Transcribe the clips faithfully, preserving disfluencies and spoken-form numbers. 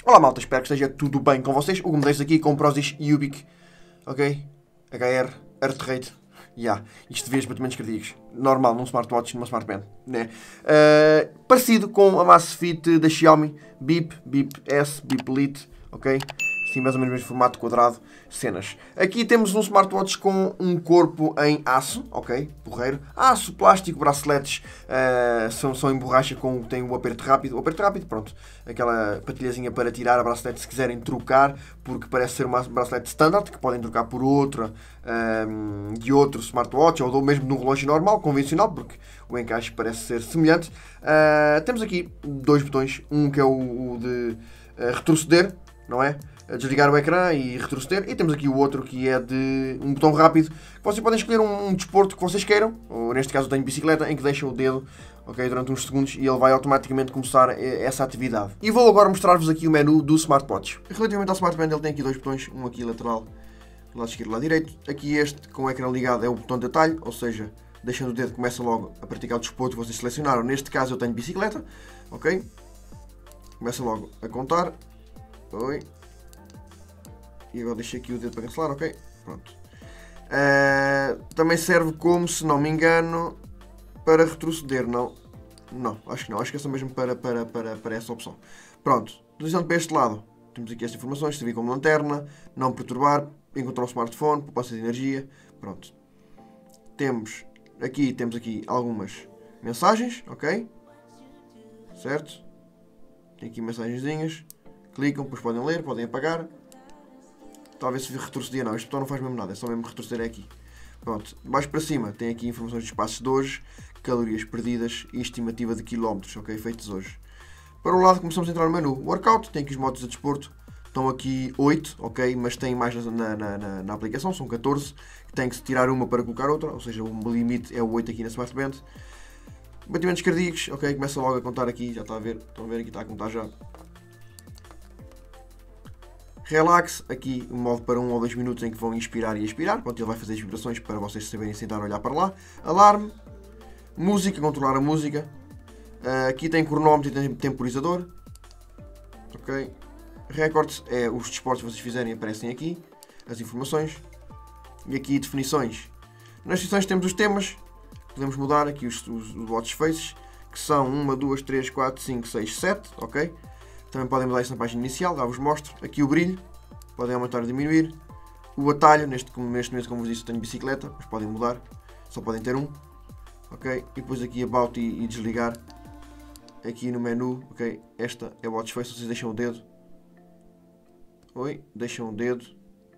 Olá malta, espero que esteja tudo bem com vocês. O Gomes aqui com o Prozis Ubic, ok? H R, Heart Rate, yeah. Isto vê os batimentos cardíacos. Normal, num smartwatch, numa smartband, né? Uh, parecido com a Amazfit da Xiaomi, Bip, Bip S, Bip Elite, ok? Sim, mais ou menos no mesmo formato quadrado, cenas. Aqui temos um smartwatch com um corpo em aço, ok? Porreiro. Aço, plástico, braceletes uh, são, são em borracha, com, tem o aperto rápido. O aperto rápido, pronto. Aquela patilhazinha para tirar a bracelete se quiserem trocar, porque parece ser uma bracelete standard, que podem trocar por outra um, de outro smartwatch, ou mesmo de um relógio normal, convencional, porque o encaixe parece ser semelhante. Uh, temos aqui dois botões, um que é o, o de uh, retroceder, não é? Desligar o ecrã e retroceder, e temos aqui o outro que é de um botão rápido, que vocês podem escolher um, um desporto que vocês queiram, ou neste caso eu tenho bicicleta, em que deixam o dedo, ok, durante uns segundos, e ele vai automaticamente começar essa atividade. E vou agora mostrar-vos aqui o menu do smartwatch. Relativamente ao smartband, ele tem aqui dois botões, um aqui lateral, do lado esquerdo e do lado direito. Aqui este, com o ecrã ligado, é o botão de atalho, ou seja, deixando o dedo começa logo a praticar o desporto que vocês selecionaram. Neste caso eu tenho bicicleta, ok? Começa logo a contar. Oi. E agora deixei aqui o dedo para cancelar, ok? Pronto. Uh, também serve como, se não me engano, para retroceder, não? Não, acho que não. Acho que é só mesmo para, para, para, para essa opção. Pronto. Deslizando para este lado, temos aqui estas informações. Servir como lanterna, não perturbar, encontrar o smartphone, poupança de energia. Pronto. Temos aqui, temos aqui algumas mensagens, ok? Certo? Tem aqui mensagenzinhas. Clicam, depois podem ler, podem apagar. Talvez se retroceder, não, este botão não faz mesmo nada, é só mesmo retroceder aqui. Pronto, de baixo para cima tem aqui informações dos passos de hoje, calorias perdidas e estimativa de quilómetros, ok, feitos hoje. Para o lado começamos a entrar no menu Workout, tem aqui os modos de desporto, estão aqui oito, ok, mas tem mais na, na, na, na aplicação, são catorze, tem que se tirar uma para colocar outra, ou seja, o limite é o oito aqui na Smartband. Batimentos cardíacos, ok, começa logo a contar aqui, já está a ver, estão a ver aqui, está a contar já. Relax, aqui um modo para um ou dois minutos em que vão inspirar e expirar. Pronto, ele vai fazer as vibrações para vocês saberem sentar a olhar para lá. Alarme, música, controlar a música. Uh, aqui tem cronómetro e tem temporizador. Ok. Records é os desportos que vocês fizerem, aparecem aqui. As informações. E aqui definições. Nas definições temos os temas. Podemos mudar aqui os, os, os watch faces, que são um, dois, três, quatro, cinco, seis, sete. Ok. Também podem mudar isso na página inicial, já vos mostro. Aqui o brilho, podem aumentar ou diminuir. O atalho, neste, neste momento, como vos disse, tenho bicicleta, mas podem mudar, só podem ter um. Ok? E depois aqui about e, e desligar. Aqui no menu, ok? Esta é o watch face, vocês deixam o dedo. Oi, deixam o dedo.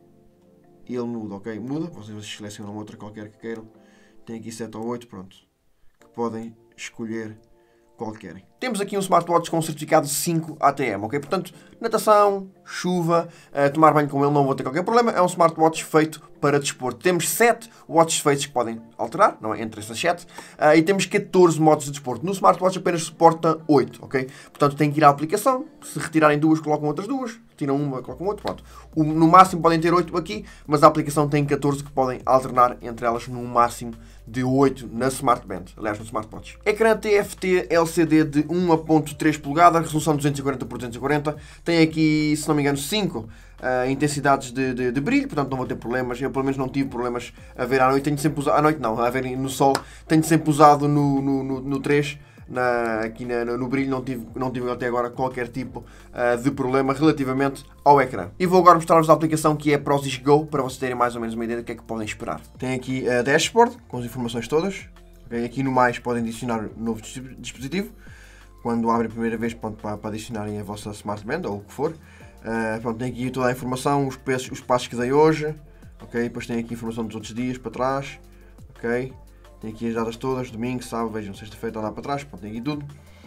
E ele muda, ok? Muda, vocês selecionam outra qualquer que queiram. Tem aqui sete ou oito, pronto. Que podem escolher qual querem. Temos aqui um smartwatch com um certificado cinco A T M, ok? Portanto, natação, chuva, uh, tomar banho com ele não vou ter qualquer problema. É um smartwatch feito para desporto. Temos sete watch faces que podem alterar, não é? Entre essas sete. Uh, e temos catorze modos de desporto. No smartwatch apenas suporta oito, ok? Portanto, tem que ir à aplicação. Se retirarem duas, colocam outras duas. Tiram uma, colocam outra, pronto. O, no máximo podem ter oito aqui, mas a aplicação tem catorze que podem alternar entre elas num máximo de oito na Smartband, aliás no Smartwatch. Ecrã T F T L C D de um ponto três polegadas, resolução duzentos e quarenta por duzentos e quarenta, tem aqui, se não me engano, cinco uh, intensidades de, de, de brilho, portanto não vou ter problemas. Eu pelo menos não tive problemas a ver à noite, tenho sempre usado, à noite não, a ver no sol, tenho sempre usado no, no, no, no três. Na, aqui na, no brilho não tive, não tive até agora qualquer tipo uh, de problema relativamente ao ecrã. E vou agora mostrar-vos a aplicação que é a Prozis Go, para vocês terem mais ou menos uma ideia do que é que podem esperar. Tem aqui a dashboard, com as informações todas. Okay? Aqui no mais podem adicionar um novo dispositivo. Quando abrem a primeira vez, pronto, para, para adicionarem a vossa Smartband ou o que for. Uh, pronto, tem aqui toda a informação, os, pesos, os passos que dei hoje. Okay? Depois tem aqui a informação dos outros dias para trás. Ok. Tem aqui as datas todas, domingo, sábado, vejam, sexta-feira, lá para trás, pronto, tem aqui tudo.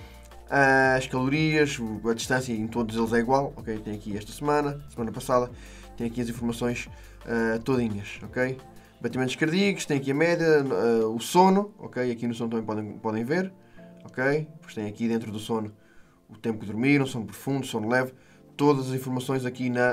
As calorias, a distância em todos eles é igual, ok? Tem aqui esta semana, semana passada, tem aqui as informações uh, todinhas, ok? Batimentos cardíacos, tem aqui a média, uh, o sono, ok? Aqui no sono também podem, podem ver, ok? Depois tem aqui dentro do sono o tempo que dormiram, sono profundo, sono leve, todas as informações aqui na,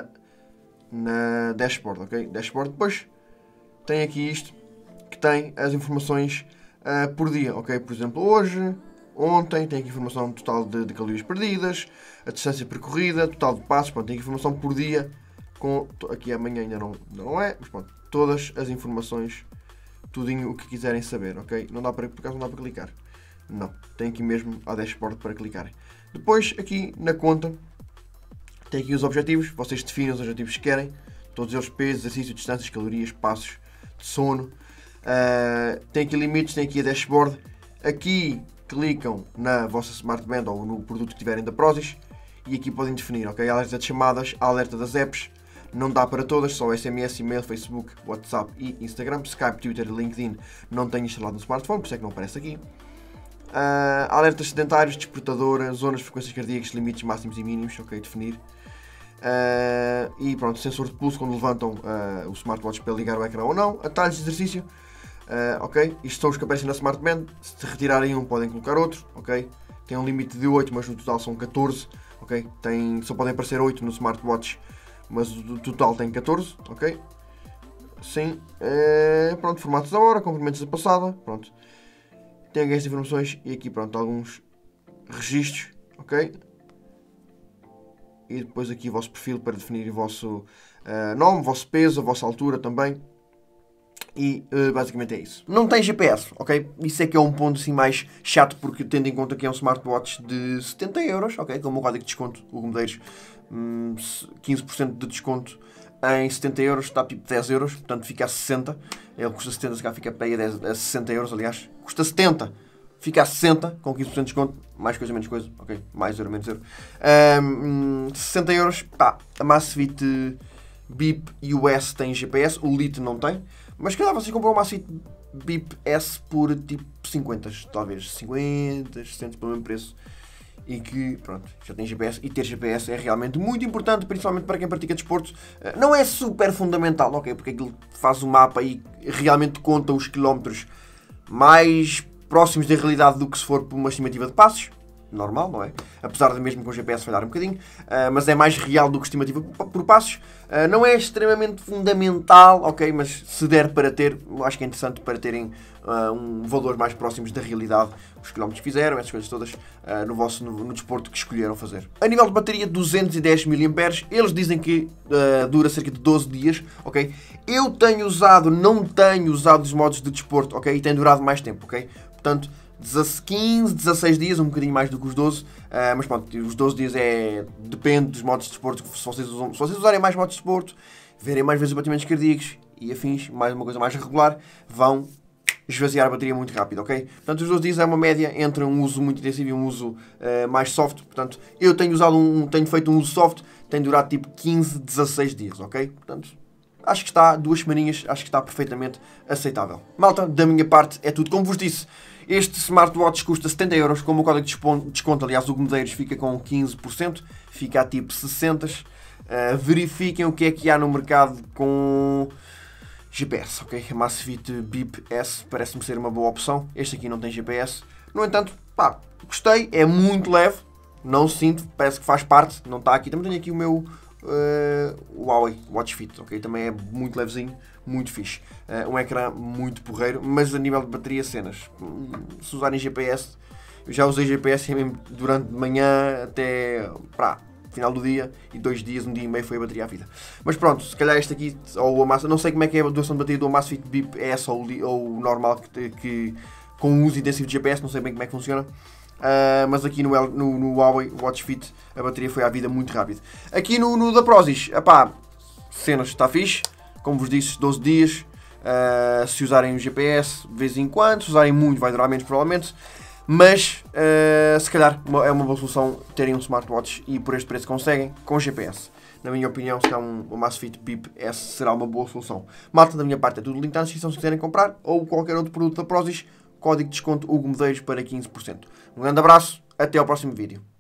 na dashboard, ok? Dashboard, depois tem aqui isto, que tem as informações uh, por dia, ok? Por exemplo, hoje, ontem, tem aqui informação total de, de calorias perdidas, a distância percorrida, total de passos, pronto, tem aqui informação por dia, com, aqui amanhã ainda não, ainda não é, mas pronto, todas as informações, tudinho o que quiserem saber, ok? Não dá para, por acaso não dá para clicar, não, tem aqui mesmo a dashboard para clicarem. Depois, aqui na conta, tem aqui os objetivos, vocês definem os objetivos que querem, todos eles pesos, exercício, distâncias, calorias, passos, de sono, uh, tem aqui limites, tem aqui a dashboard, aqui clicam na vossa Smart Band ou no produto que tiverem da Prozis e aqui podem definir, ok? Alerta de chamadas, alerta das apps, não dá para todas, só S M S, e-mail, Facebook, WhatsApp e Instagram, Skype, Twitter e LinkedIn não tenho instalado no smartphone, por isso é que não aparece aqui. Uh, alertas sedentários, despertador, zonas de frequências cardíacas, limites máximos e mínimos, ok? Definir. Uh, e pronto, sensor de pulso quando levantam uh, o smartwatch para ligar o ecrã ou não, atalhos de exercício, uh, ok, isto são os que aparecem na Smart Band, se retirarem um podem colocar outro, ok, tem um limite de oito, mas no total são catorze, ok, tem, só podem aparecer oito no smartwatch, mas o total tem catorze, ok, sim, uh, pronto, formatos da hora, comprimentos da passada, pronto, tem aqui estas informações e aqui pronto, alguns registros, ok. E depois aqui o vosso perfil para definir o vosso uh, nome, o vosso peso, a vossa altura também. E uh, basicamente é isso. Não tem G P S, ok? Isso é que é um ponto assim mais chato, porque tendo em conta que é um smartwatch de setenta euros, ok? Com o meu código de desconto, o Gomedeiros, hum, quinze por cento de desconto em setenta euros, está tipo dez euros, portanto fica a sessenta. Ele custa setenta, se cá fica a a sessenta euros, aliás. Custa setenta. Fica a sessenta, com quinze por cento de desconto, mais coisa, menos coisa, ok, mais euro, menos euro. Um, sessenta euros, pá, a Amazfit Bip U S tem G P S, o Lite não tem, mas se calhar vocês compram uma Amazfit Bip S por tipo cinquenta, talvez cinquenta, sessenta pelo mesmo preço, e que, pronto, já tem G P S, e ter G P S é realmente muito importante, principalmente para quem pratica desporto. Não é super fundamental, ok, porque aquilo faz o mapa e realmente conta os quilómetros mais próximos da realidade do que se for por uma estimativa de passos, normal, não é? Apesar de mesmo com o G P S falhar um bocadinho, uh, mas é mais real do que estimativa por passos. Uh, não é extremamente fundamental, ok, mas se der para ter, acho que é interessante para terem uh, um valor mais próximos da realidade, os quilómetros que fizeram, essas coisas todas, uh, no vosso no, no desporto que escolheram fazer. A nível de bateria, duzentos e dez miliampères hora, eles dizem que uh, dura cerca de doze dias, ok? Eu tenho usado, não tenho usado os modos de desporto, ok? E tem durado mais tempo, ok? Portanto, quinze, dezasseis dias, um bocadinho mais do que os doze, uh, mas pronto, os doze dias é, depende dos modos de desporto, se vocês, usam, se vocês usarem mais modos de desporto, verem mais vezes os batimentos cardíacos e afins, mais uma coisa mais regular, vão esvaziar a bateria muito rápido, ok? Portanto, os doze dias é uma média entre um uso muito intensivo e um uso uh, mais soft, portanto, eu tenho usado um, tenho feito um uso soft, tem durado tipo quinze, dezasseis dias, ok? Portanto, acho que está, duas semaninhas, acho que está perfeitamente aceitável. Malta, da minha parte é tudo. Como vos disse, este smartwatch custa setenta euros, com o meu código de desconto, aliás, o Gomedeiros fica com quinze por cento, fica a tipo sessenta. Uh, verifiquem o que é que há no mercado com G P S, ok? A Amazfit Bip S parece-me ser uma boa opção. Este aqui não tem G P S. No entanto, pá, gostei, é muito leve, não sinto, parece que faz parte, não está aqui. Também tenho aqui o meu Uh, Huawei Watch Fit, ok? Também é muito levezinho, muito fixe. Uh, um ecrã muito porreiro, mas a nível de bateria, cenas. Se usarem G P S, eu já usei G P S mesmo durante de manhã até pá, final do dia, e dois dias, um dia e meio foi a bateria à vida. Mas pronto, se calhar este aqui, ou a massa, não sei como é que é a duração de bateria do Amazfit Bip S ou o normal que, que com o uso intensivo de G P S, não sei bem como é que funciona. Uh, mas aqui no, no, no Huawei Watch Fit a bateria foi à vida muito rápido. Aqui no, no da Prozis, epá, cenas, está fixe, como vos disse, doze dias. Uh, se usarem o G P S de vez em quando, se usarem muito vai durar menos provavelmente, mas uh, se calhar é uma boa solução terem um smartwatch e por este preço conseguem com G P S. Na minha opinião, se há um, um Amazfit Bip S será uma boa solução. Malta, da minha parte é tudo, link na descrição se quiserem comprar, ou qualquer outro produto da Prozis. Código de desconto Hugo Medeiros para quinze por cento. Um grande abraço, até ao próximo vídeo.